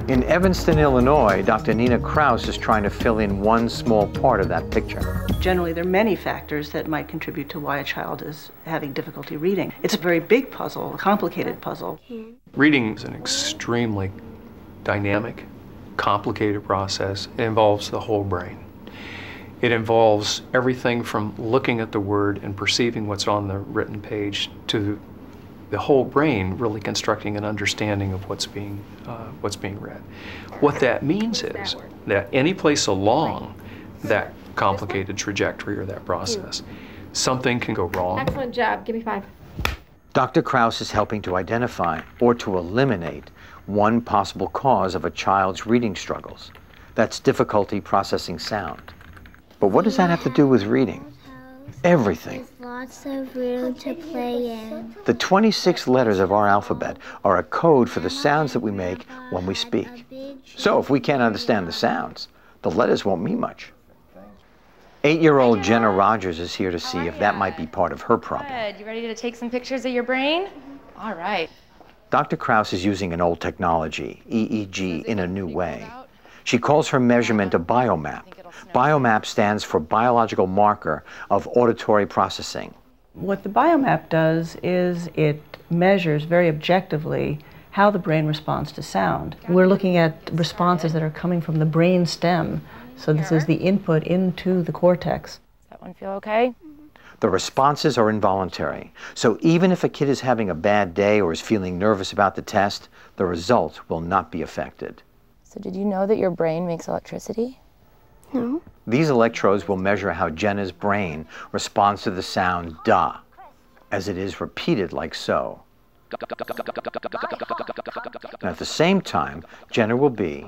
In Evanston, Illinois, Dr. Nina Kraus is trying to fill in one small part of that picture. Generally, there are many factors that might contribute to why a child is having difficulty reading. It's a very big puzzle, a complicated puzzle. Reading is an extremely dynamic, complicated process. It involves the whole brain. It involves everything from looking at the word and perceiving what's on the written page to the whole brain really constructing an understanding of what's being read. What that means is that any place along that complicated trajectory or that process, something can go wrong. Excellent job. Give me 5. Dr. Kraus is helping to identify or to eliminate one possible cause of a child's reading struggles. That's difficulty processing sound. But what does that have to do with reading? Everything. There's lots of room to play in. The 26 letters of our alphabet are a code for the sounds that we make when we speak. So if we can't understand the sounds, the letters won't mean much. 8-year-old Jenna Rogers is here to see if that might be part of her problem. Good. You ready to take some pictures of your brain? All right. Dr. Kraus is using an old technology, EEG, in a new way. She calls her measurement a biomap. Biomap stands for biological marker of auditory processing. What the biomap does is it measures very objectively how the brain responds to sound. We're looking at responses that are coming from the brain stem. So this is the input into the cortex. Does that one feel okay? The responses are involuntary. So even if a kid is having a bad day or is feeling nervous about the test, the result will not be affected. So did you know that your brain makes electricity? No. These electrodes will measure how Jenna's brain responds to the sound da, as it is repeated like so. And at the same time, Jenna will be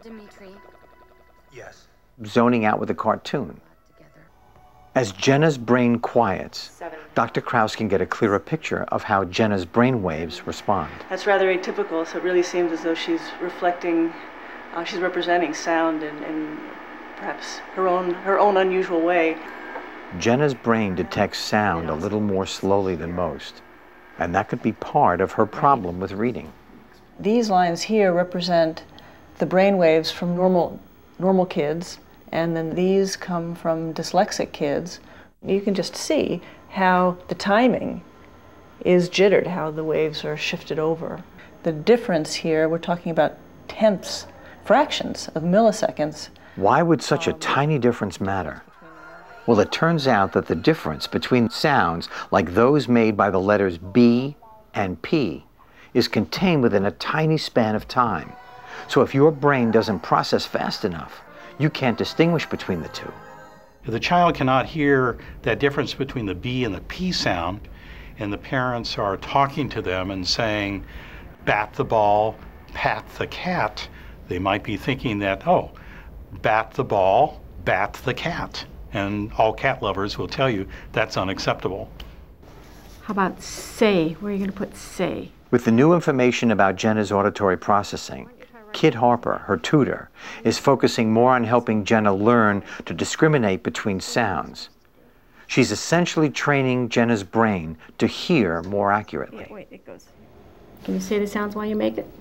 zoning out with a cartoon. As Jenna's brain quiets, Dr. Kraus can get a clearer picture of how Jenna's brain waves respond. That's rather atypical, so it really seems as though she's reflecting, she's representing sound in perhaps her own unusual way. Jenna's brain detects sound a little more slowly than most, and that could be part of her problem with reading. These lines here represent the brain waves from normal kids, and then these come from dyslexic kids. You can just see how the timing is jittered, how the waves are shifted over. The difference here, we're talking about tenths, fractions of milliseconds. Why would such a tiny difference matter? Well, it turns out that the difference between sounds like those made by the letters B and P is contained within a tiny span of time. So if your brain doesn't process fast enough, you can't distinguish between the two. If the child cannot hear that difference between the B and the P sound, and the parents are talking to them and saying, bat the ball, pat the cat, they might be thinking that, oh, bat the ball, bat the cat. And all cat lovers will tell you that's unacceptable. How about say? Where are you going to put say? With the new information about Jenna's auditory processing, Kid Harper, her tutor, is focusing more on helping Jenna learn to discriminate between sounds. She's essentially training Jenna's brain to hear more accurately. Wait, it goes. Can you say the sounds while you make it?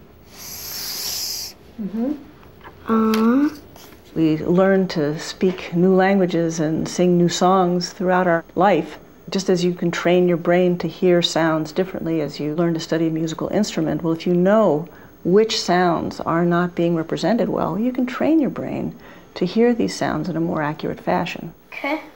We learn to speak new languages and sing new songs throughout our life. Just as you can train your brain to hear sounds differently as you learn to study a musical instrument, well, if you know which sounds are not being represented well, you can train your brain to hear these sounds in a more accurate fashion. K.